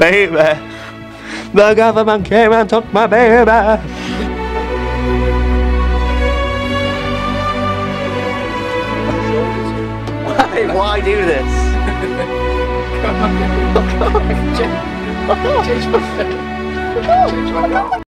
baby. The government came and took my baby. Why do this? Change my